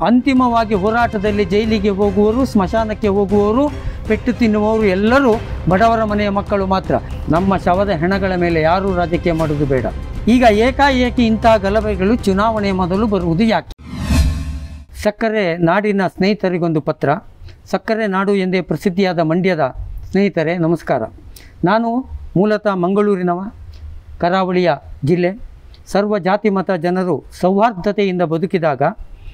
ಅಂತಿಮವಾಗಿ ಹೋರಾಟದಲ್ಲಿ ಜೈಲಿಗೆ ಹೋಗುವವರು, ಸ್ಮಶಾನಕ್ಕೆ ಹೋಗುವವರು, ಪೆಟ್ಟು ತಿನ್ನುವವರು ಎಲ್ಲರೂ ಬಡವರ ಮನೆಯ ಮಕ್ಕಳು ಮಾತ್ರ. ನಮ್ಮ ಶವದ ಹೆಣಗಳ ಮೇಲೆ ಯಾರೂ ರಾಜಕೀಯ ಮಾಡೋದು ಬೇಡ. ಈಗ ಏಕಾಏಕಿ ಇಂತಹ ಗಲಭೆಗಳು ಚುನಾವಣೆ ಮೊದಲು ಬರುವುದು ಯಾಕೆ? ಸಕ್ಕರೆ ನಾಡಿನ ಸ್ನೇಹಿತರಿಗೊಂದು ಪತ್ರ. ಸಕ್ಕರೆ ನಾಡು ಎಂದೇ ಪ್ರಸಿದ್ಧಿಯಾದ ಮಂಡ್ಯದ ಸ್ನೇಹಿತರೆ ನಮಸ್ಕಾರ. ನಾನು ಮೂಲತಃ ಮಂಗಳೂರಿನವ, ಕರಾವಳಿಯ ಜಿಲ್ಲೆ. ಸರ್ವ ಜಾತಿ ಮತ ಜನರು ಸೌಹಾರ್ದತೆಯಿಂದ ಬದುಕಿದಾಗ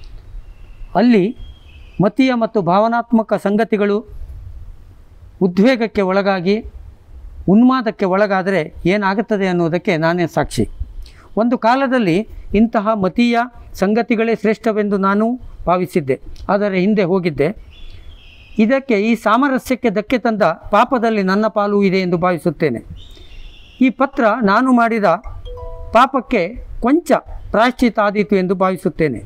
ಅಲ್ಲಿ ಮತೀಯ ಮತ್ತು ಭಾವನಾತ್ಮಕ ಸಂಗತಿಗಳು ಉದ್ವೇಗಕ್ಕೆ ಒಳಗಾಗಿ ಉನ್ಮಾದಕ್ಕೆ ಒಳಗಾದರೆ ಏನಾಗುತ್ತದೆ ಅನ್ನೋದಕ್ಕೆ ನಾನೇ ಸಾಕ್ಷಿ. ಒಂದು ಕಾಲದಲ್ಲಿ ಇಂತಹ ಮತೀಯ ಸಂಗತಿಗಳೇ ಶ್ರೇಷ್ಠವೆಂದು ನಾನು ಭಾವಿಸಿದ್ದೆ, ಆದರೆ ಹಿಂದೆ ಹೋಗಿದ್ದೆ. ಇದಕ್ಕೆ ಈ ಸಾಮರಸ್ಯಕ್ಕೆ ಧಕ್ಕೆ ತಂದ ಪಾಪದಲ್ಲಿ ನನ್ನ ಪಾಲು ಇದೆ ಎಂದು ಭಾವಿಸುತ್ತೇನೆ. ಈ ಪತ್ರ ನಾನು ಮಾಡಿದ ಪಾಪಕ್ಕೆ ಕೊಂಚ ಪ್ರಾಯಶ್ಚಿತ್ತ ಆದೀತು ಎಂದು ಭಾವಿಸುತ್ತೇನೆ.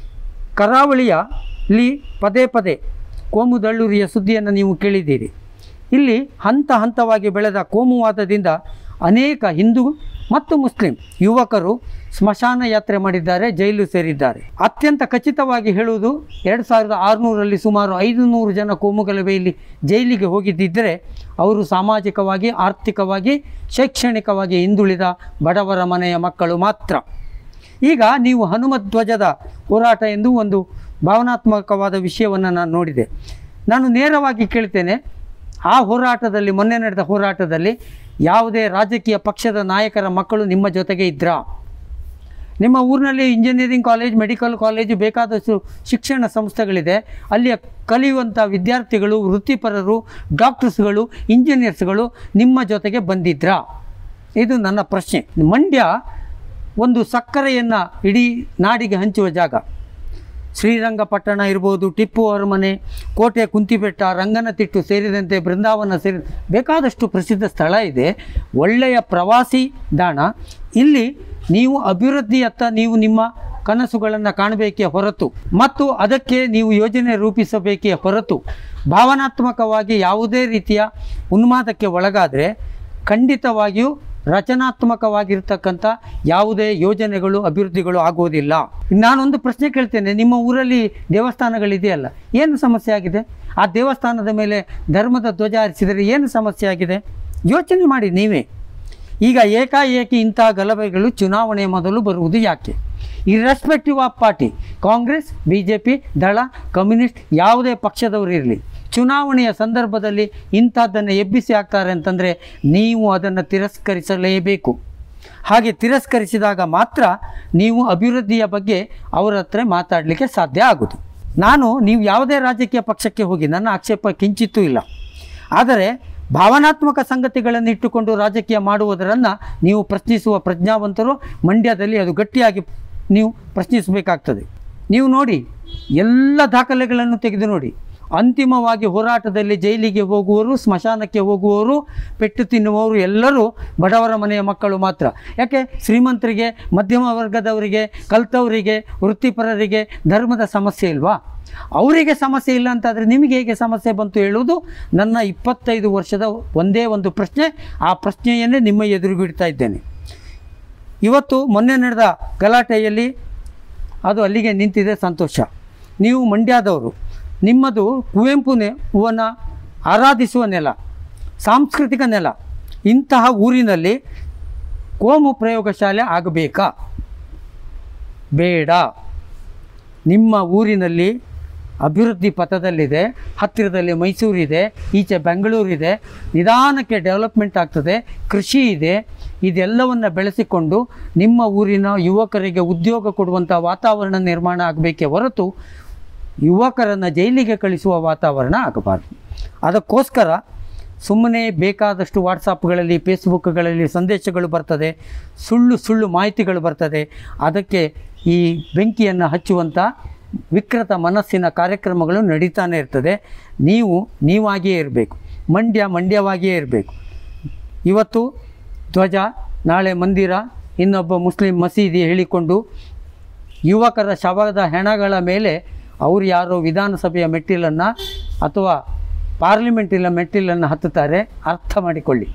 ಕರಾವಳಿಯಲ್ಲಿ ಪದೇ ಪದೇ ಕೋಮುದಳ್ಳುರಿಯ ಸುದ್ದಿಯನ್ನು ನೀವು ಕೇಳಿದ್ದೀರಿ. ಇಲ್ಲಿ ಹಂತ ಹಂತವಾಗಿ ಬೆಳೆದ ಕೋಮುವಾದದಿಂದ ಅನೇಕ ಹಿಂದೂ ಮತ್ತು ಮುಸ್ಲಿಂ ಯುವಕರು ಸ್ಮಶಾನ ಯಾತ್ರೆ ಮಾಡಿದ್ದಾರೆ, ಜೈಲು ಸೇರಿದ್ದಾರೆ. ಅತ್ಯಂತ ಖಚಿತವಾಗಿ ಹೇಳುವುದು, 2600ರಲ್ಲಿ ಸುಮಾರು 500 ಜನ ಕೋಮುಗಲಭೆಯಲ್ಲಿ ಜೈಲಿಗೆ ಹೋಗಿದ್ದಿದ್ದರೆ ಅವರು ಸಾಮಾಜಿಕವಾಗಿ, ಆರ್ಥಿಕವಾಗಿ, ಶೈಕ್ಷಣಿಕವಾಗಿ ಹಿಂದುಳಿದ ಬಡವರ ಮನೆಯ ಮಕ್ಕಳು ಮಾತ್ರ. ಈಗ ನೀವು ಹನುಮತ್ ಧ್ವಜದ ಹೋರಾಟ ಎಂದು ಒಂದು ಭಾವನಾತ್ಮಕವಾದ ವಿಷಯವನ್ನು ನಾನು ನೋಡಿದೆ. ನಾನು ನೇರವಾಗಿ ಕೇಳ್ತೇನೆ, ಆ ಹೋರಾಟದಲ್ಲಿ, ಮೊನ್ನೆ ನಡೆದ ಹೋರಾಟದಲ್ಲಿ ಯಾವುದೇ ರಾಜಕೀಯ ಪಕ್ಷದ ನಾಯಕರ ಮಕ್ಕಳು ನಿಮ್ಮ ಜೊತೆಗೆ ಇದ್ರಾ? ನಿಮ್ಮ ಊರಿನಲ್ಲಿ ಇಂಜಿನಿಯರಿಂಗ್ ಕಾಲೇಜ್, ಮೆಡಿಕಲ್ ಕಾಲೇಜು, ಬೇಕಾದಷ್ಟು ಶಿಕ್ಷಣ ಸಂಸ್ಥೆಗಳಿದೆ. ಅಲ್ಲಿಯ ಕಲಿಯುವಂಥ ವಿದ್ಯಾರ್ಥಿಗಳು, ವೃತ್ತಿಪರರು, ಡಾಕ್ಟರ್ಸ್ಗಳು, ಇಂಜಿನಿಯರ್ಸ್ಗಳು ನಿಮ್ಮ ಜೊತೆಗೆ ಬಂದಿದ್ರಾ? ಇದು ನನ್ನ ಪ್ರಶ್ನೆ. ಮಂಡ್ಯ ಒಂದು ಸಕ್ಕರೆಯನ್ನು ಇಡೀ ನಾಡಿಗೆ ಹಂಚುವ ಜಾಗ. ಶ್ರೀರಂಗಪಟ್ಟಣ ಇರ್ಬೋದು, ಟಿಪ್ಪು ಅರಮನೆ, ಕೋಟೆ ಕುಂತಿಬೆಟ್ಟ, ರಂಗನತಿಟ್ಟು ಸೇರಿದಂತೆ ಬೃಂದಾವನ ಸೇರಿ ಬೇಕಾದಷ್ಟು ಪ್ರಸಿದ್ಧ ಸ್ಥಳ ಇದೆ. ಒಳ್ಳೆಯ ಪ್ರವಾಸಿ ತಾಣ. ಇಲ್ಲಿ ನೀವು ಅಭಿವೃದ್ಧಿಯತ್ತ ನೀವು ನಿಮ್ಮ ಕನಸುಗಳನ್ನು ಕಾಣಬೇಕೇ ಹೊರತು ಮತ್ತು ಅದಕ್ಕೆ ನೀವು ಯೋಜನೆ ರೂಪಿಸಬೇಕೇ ಹೊರತು ಭಾವನಾತ್ಮಕವಾಗಿ ಯಾವುದೇ ರೀತಿಯ ಉನ್ಮಾದಕ್ಕೆ ಒಳಗಾದರೆ ಖಂಡಿತವಾಗಿಯೂ ರಚನಾತ್ಮಕವಾಗಿರ್ತಕ್ಕಂಥ ಯಾವುದೇ ಯೋಜನೆಗಳು, ಅಭಿವೃದ್ಧಿಗಳು ಆಗೋದಿಲ್ಲ. ನಾನೊಂದು ಪ್ರಶ್ನೆ ಕೇಳ್ತೇನೆ, ನಿಮ್ಮ ಊರಲ್ಲಿ ದೇವಸ್ಥಾನಗಳಿದೆಯಲ್ಲ, ಏನು ಸಮಸ್ಯೆ ಆಗಿದೆ? ಆ ದೇವಸ್ಥಾನದ ಮೇಲೆ ಧರ್ಮದ ಧ್ವಜ ಹಾರಿಸಿದರೆ ಏನು ಸಮಸ್ಯೆ ಆಗಿದೆ? ಯೋಚನೆ ಮಾಡಿ ನೀವೇ. ಈಗ ಏಕಾಏಕಿ ಇಂತಹ ಗಲಭೆಗಳು ಚುನಾವಣೆಯ ಮೊದಲು ಬರುವುದು ಯಾಕೆ? Irrespective of party, Congress, BJP, Dal, communist, ಯಾವುದೇ ಪಕ್ಷದವರು ಇರಲಿ, ಚುನಾವಣೆಯ ಸಂದರ್ಭದಲ್ಲಿ ಇಂಥದ್ದನ್ನು ಎಬ್ಬಿಸಿ ಹಾಕ್ತಾರೆ ಅಂತಂದರೆ ನೀವು ಅದನ್ನು ತಿರಸ್ಕರಿಸಲೇಬೇಕು. ಹಾಗೆ ತಿರಸ್ಕರಿಸಿದಾಗ ಮಾತ್ರ ನೀವು ಅಭಿವೃದ್ಧಿಯ ಬಗ್ಗೆ ಅವರ ಹತ್ರ ಮಾತಾಡಲಿಕ್ಕೆ ಸಾಧ್ಯ ಆಗೋದು. ನೀವು ಯಾವುದೇ ರಾಜಕೀಯ ಪಕ್ಷಕ್ಕೆ ಹೋಗಿ, ನನ್ನ ಆಕ್ಷೇಪ ಕಿಂಚಿತ್ತೂ ಇಲ್ಲ. ಆದರೆ ಭಾವನಾತ್ಮಕ ಸಂಗತಿಗಳನ್ನು ಇಟ್ಟುಕೊಂಡು ರಾಜಕೀಯ ಮಾಡುವುದನ್ನು ನೀವು ಪ್ರಶ್ನಿಸುವ ಪ್ರಜ್ಞಾವಂತರು ಮಂಡ್ಯದಲ್ಲಿ ಅದು ಗಟ್ಟಿಯಾಗಿ ನೀವು ಪ್ರಶ್ನಿಸಬೇಕಾಗ್ತದೆ. ನೀವು ನೋಡಿ, ಎಲ್ಲ ದಾಖಲೆಗಳನ್ನು ತೆಗೆದು ನೋಡಿ. ಅಂತಿಮವಾಗಿ ಹೋರಾಟದಲ್ಲಿ ಜೈಲಿಗೆ ಹೋಗುವವರು, ಸ್ಮಶಾನಕ್ಕೆ ಹೋಗುವವರು, ಪೆಟ್ಟು ತಿನ್ನುವವರು ಎಲ್ಲರೂ ಬಡವರ ಮನೆಯ ಮಕ್ಕಳು ಮಾತ್ರ. ಯಾಕೆ? ಶ್ರೀಮಂತರಿಗೆ, ಮಧ್ಯಮ ವರ್ಗದವರಿಗೆ, ಕಲ್ತವರಿಗೆ, ವೃತ್ತಿಪರರಿಗೆ ಧರ್ಮದ ಸಮಸ್ಯೆ ಇಲ್ವಾ? ಅವರಿಗೆ ಸಮಸ್ಯೆ ಇಲ್ಲ ಅಂತಾದರೆ ನಿಮಗೆ ಹೇಗೆ ಸಮಸ್ಯೆ ಬಂತು ಹೇಳುವುದು ನನ್ನ 25 ವರ್ಷದ ಒಂದೇ ಒಂದು ಪ್ರಶ್ನೆ. ಆ ಪ್ರಶ್ನೆಯನ್ನೇ ನಿಮ್ಮ ಎದುರುಗಿಡ್ತಾ ಇದ್ದೇನೆ. ಇವತ್ತು ಮೊನ್ನೆ ನಡೆದ ಗಲಾಟೆಯಲ್ಲಿ ಅದು ಅಲ್ಲಿಗೆ ನಿಂತಿದೆ, ಸಂತೋಷ. ನೀವು ಮಂಡ್ಯದವರು, ನಿಮ್ಮದು ಕುವೆಂಪುವನ್ನು ಆರಾಧಿಸುವ ನೆಲ, ಸಾಂಸ್ಕೃತಿಕ ನೆಲ. ಇಂತಹ ಊರಿನಲ್ಲಿ ಕೋಮು ಪ್ರಯೋಗಶಾಲೆ ಆಗಬೇಕಾ? ಬೇಡ. ನಿಮ್ಮ ಊರಿನಲ್ಲಿ ಅಭಿವೃದ್ಧಿ ಪಥದಲ್ಲಿದೆ, ಹತ್ತಿರದಲ್ಲಿ ಮೈಸೂರಿದೆ, ಈಚೆ ಬೆಂಗಳೂರಿದೆ, ನಿಧಾನಕ್ಕೆ ಡೆವಲಪ್ಮೆಂಟ್ ಆಗ್ತದೆ, ಕೃಷಿ ಇದೆ. ಇದೆಲ್ಲವನ್ನು ಬೆಳೆಸಿಕೊಂಡು ನಿಮ್ಮ ಊರಿನ ಯುವಕರಿಗೆ ಉದ್ಯೋಗ ಕೊಡುವಂಥ ವಾತಾವರಣ ನಿರ್ಮಾಣ ಆಗಬೇಕೇ ಹೊರತು ಯುವಕರನ್ನು ಜೈಲಿಗೆ ಕಳಿಸುವ ವಾತಾವರಣ ಆಗಬಾರ್ದು. ಅದಕ್ಕೋಸ್ಕರ ಸುಮ್ಮನೆ ಬೇಕಾದಷ್ಟು ವಾಟ್ಸಪ್ಗಳಲ್ಲಿ, ಫೇಸ್ಬುಕ್ಗಳಲ್ಲಿ ಸಂದೇಶಗಳು ಬರ್ತದೆ, ಸುಳ್ಳು ಮಾಹಿತಿಗಳು ಬರ್ತದೆ. ಅದಕ್ಕೆ ಈ ಬೆಂಕಿಯನ್ನು ಹಚ್ಚುವಂಥ ವಿಕೃತ ಮನಸ್ಸಿನ ಕಾರ್ಯಕ್ರಮಗಳು ನಡೀತಾನೆ ಇರ್ತದೆ. ನೀವಾಗಿಯೇ ಇರಬೇಕು, ಮಂಡ್ಯವಾಗಿಯೇ ಇರಬೇಕು. ಇವತ್ತು ಧ್ವಜ, ನಾಳೆ ಮಂದಿರ, ಇನ್ನೊಬ್ಬ ಮುಸ್ಲಿಂ ಮಸೀದಿ ಹೇಳಿಕೊಂಡು ಯುವಕರ ಶವದ ಹೆಣಗಳ ಮೇಲೆ ಅವರು ಯಾರೋ ವಿಧಾನಸಭೆಯ ಮೆಟ್ಟಿಲನ್ನು ಅಥವಾ ಪಾರ್ಲಿಮೆಂಟಿನ ಮೆಟ್ಟಿಲನ್ನು ಹತ್ತುತ್ತಾರೆ. ಅರ್ಥ ಮಾಡಿಕೊಳ್ಳಿ,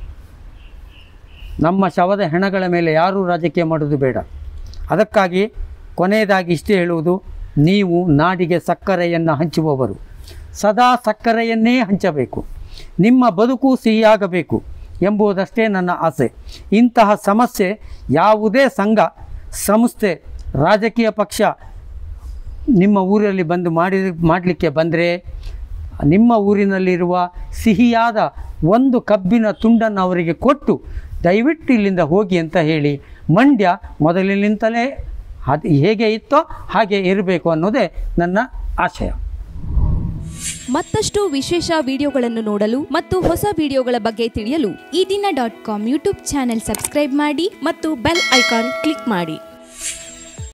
ನಮ್ಮ ಶವದ ಹೆಣಗಳ ಮೇಲೆ ಯಾರೂ ರಾಜಕೀಯ ಮಾಡೋದು ಬೇಡ. ಅದಕ್ಕಾಗಿ ಕೊನೆಯದಾಗಿ ಇಷ್ಟೇ ಹೇಳುವುದು, ನೀವು ನಾಡಿಗೆ ಸಕ್ಕರೆಯನ್ನು ಹಂಚುವವರು. ಸದಾ ಸಕ್ಕರೆಯನ್ನೇ ಹಂಚಬೇಕು. ನಿಮ್ಮ ಬದುಕು ಸಿಹಿಯಾಗಬೇಕು ಎಂಬುದಷ್ಟೇ ನನ್ನ ಆಸೆ. ಇಂತಹ ಸಮಸ್ಯೆ ಯಾವುದೇ ಸಂಘ ಸಂಸ್ಥೆ ರಾಜಕೀಯ ಪಕ್ಷ ನಿಮ್ಮ ಊರಲ್ಲಿ ಬಂದು ಮಾಡಲಿಕ್ಕೆ ಬಂದರೆ ನಿಮ್ಮ ಊರಿನಲ್ಲಿರುವ ಸಿಹಿಯಾದ ಒಂದು ಕಬ್ಬಿನ ತುಂಡನ್ನು ಅವರಿಗೆ ಕೊಟ್ಟು ದಯವಿಟ್ಟು ಇಲ್ಲಿಂದ ಹೋಗಿ ಅಂತ ಹೇಳಿ, ಮಂಡ್ಯ ಮೊದಲಿನಿಂದಲೇ ಅದು ಹೇಗೆ ಇತ್ತೋ ಹಾಗೆ ಇರಬೇಕು ಅನ್ನೋದೇ ನನ್ನ ಆಶಯ. ಮತ್ತಷ್ಟು ವಿಶೇಷ ವಿಡಿಯೋಗಳನ್ನು ನೋಡಲು ಮತ್ತು ಹೊಸ ವಿಡಿಯೋಗಳ ಬಗ್ಗೆ ತಿಳಿಯಲು ಈ ದಿನ .com ಯೂಟ್ಯೂಬ್ ಚಾನೆಲ್ ಸಬ್ಸ್ಕ್ರೈಬ್ ಮಾಡಿ ಮತ್ತು ಬೆಲ್ ಐಕಾನ್ ಕ್ಲಿಕ್ ಮಾಡಿ.